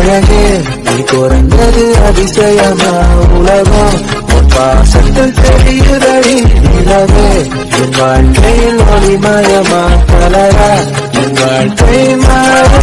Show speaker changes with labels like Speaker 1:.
Speaker 1: அழகே நீ குறைந்தது அதிசயமா உலகம் பாசத்தில் தெரியுதடி நிலவே என் வாழ்க்கையில் ஒளிமயமா கலரா என் வாழ்க்கை மாற